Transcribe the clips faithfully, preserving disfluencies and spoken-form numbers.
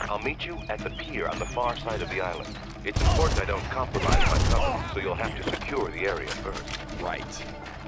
I'll meet you at the pier on the far side of the island. It's important I don't compromise my cover, so you'll have to secure the area first. Right.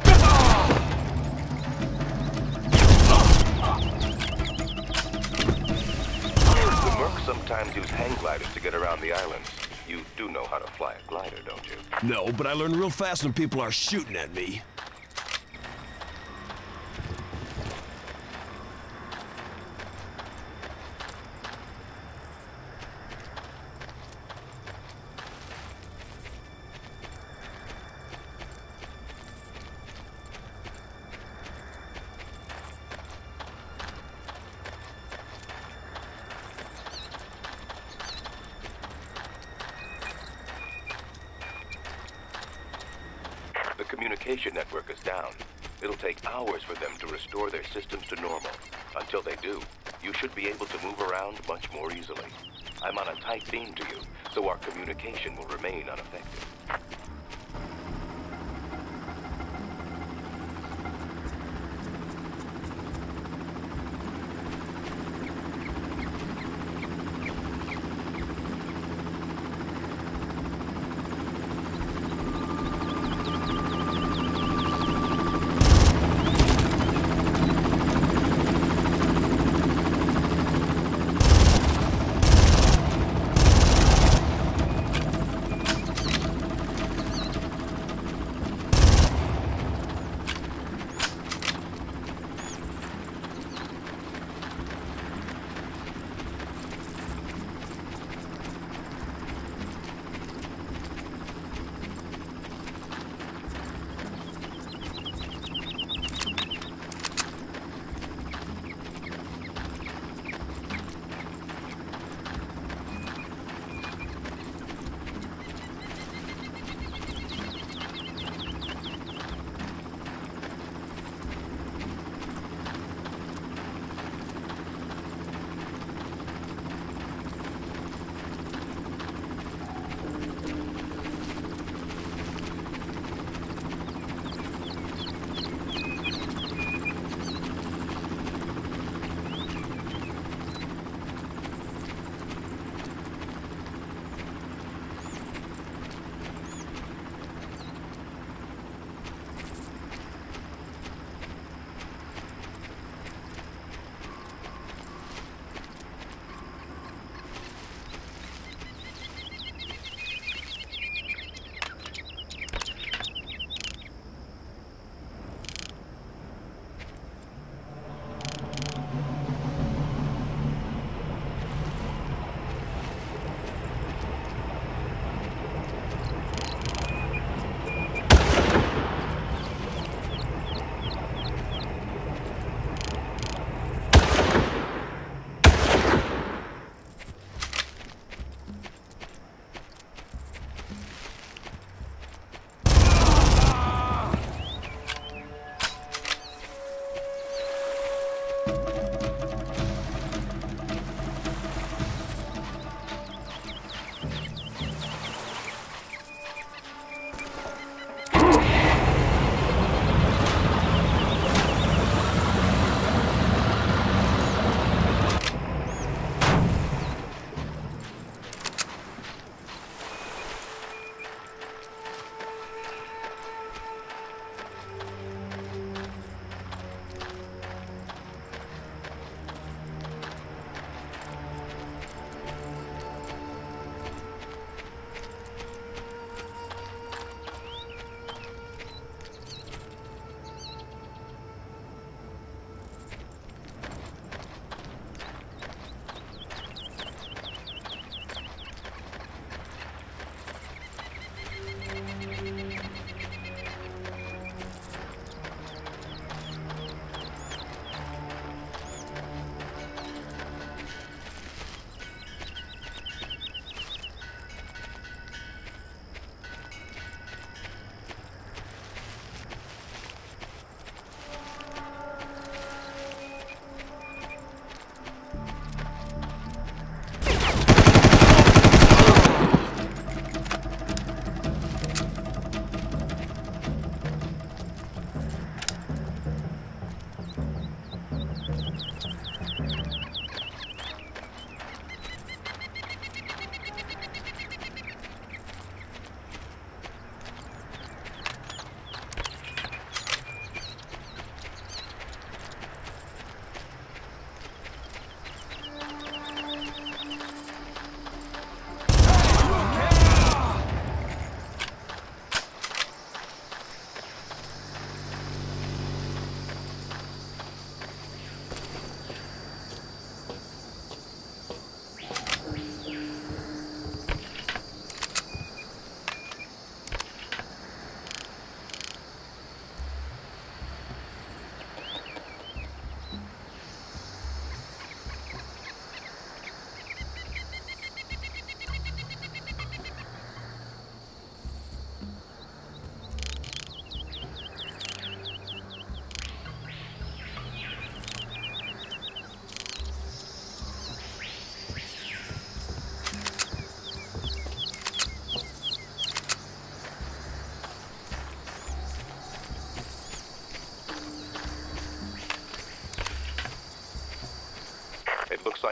The mercs sometimes use hang gliders to get around the islands. You do know how to fly a glider, don't you? No, but I learn real fast when people are shooting at me. The communication network is down. It'll take hours for them to restore their systems to normal. Until they do, you should be able to move around much more easily. I'm on a tight beam to you, so our communication will remain unaffected.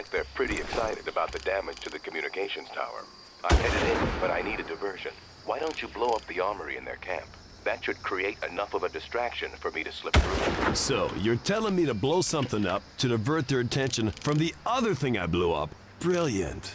like they're pretty excited about the damage to the communications tower. I'm headed in, but I need a diversion. Why don't you blow up the armory in their camp? That should create enough of a distraction for me to slip through. So, you're telling me to blow something up to divert their attention from the other thing I blew up? Brilliant.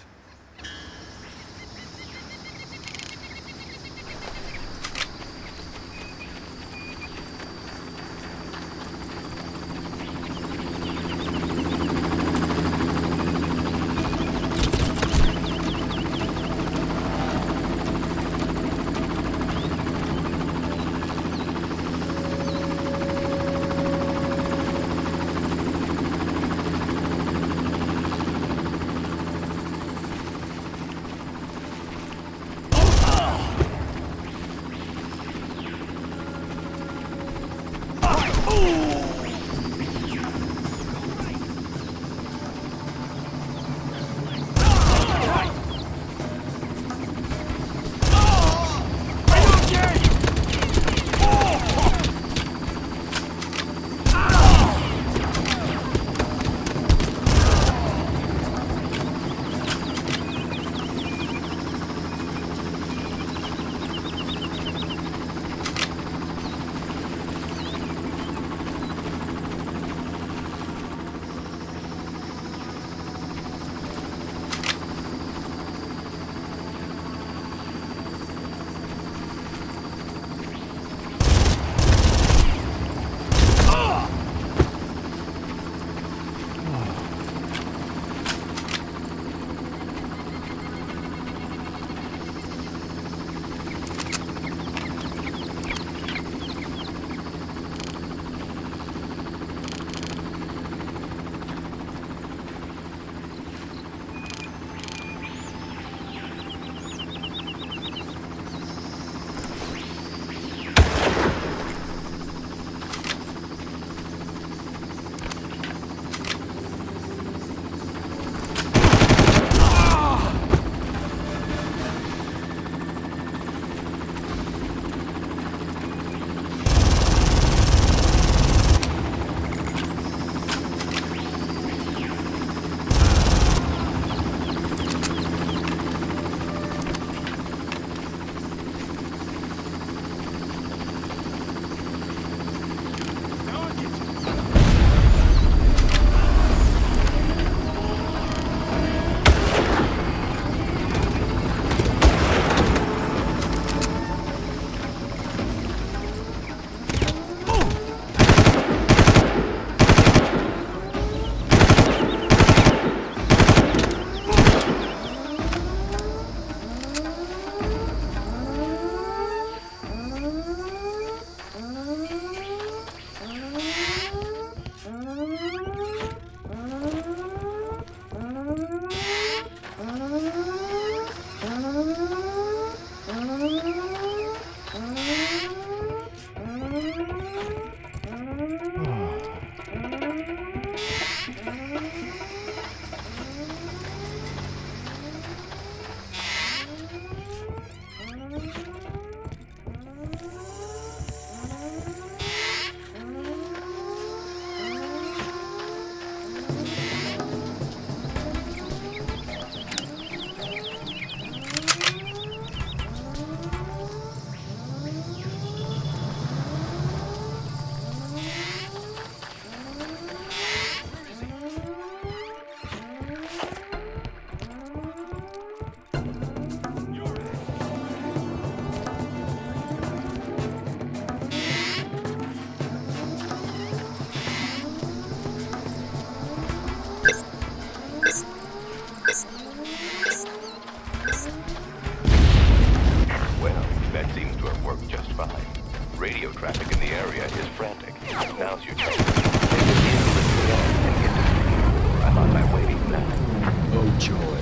Radio traffic in the area is frantic. Now's your chance. Take a vehicle into the yard and get to safety. I'm on my way now. Oh, joy.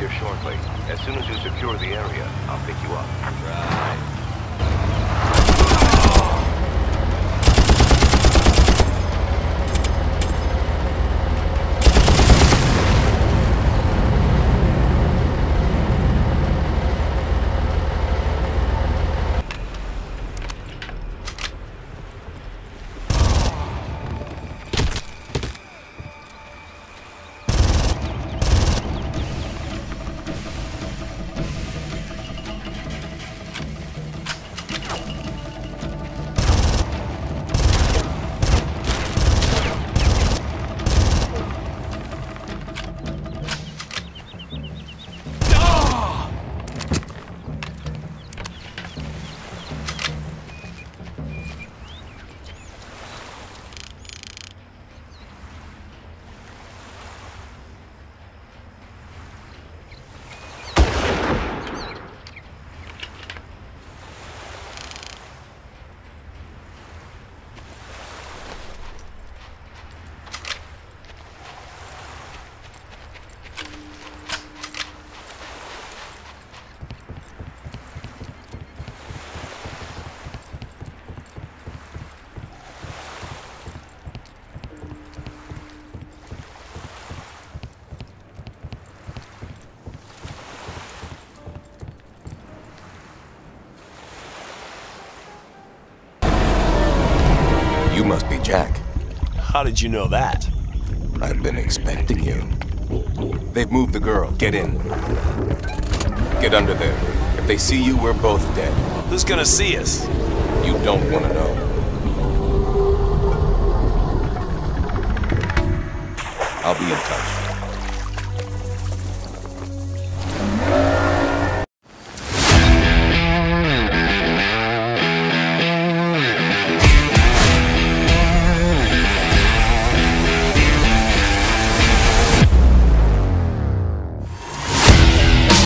here shortly. As soon as you secure the area, I'll pick you up. Right. You must be Jack. How did you know that? I've been expecting you. They've moved the girl. Get in. Get under there. If they see you, we're both dead. Who's gonna see us? You don't want to know. I'll be in touch.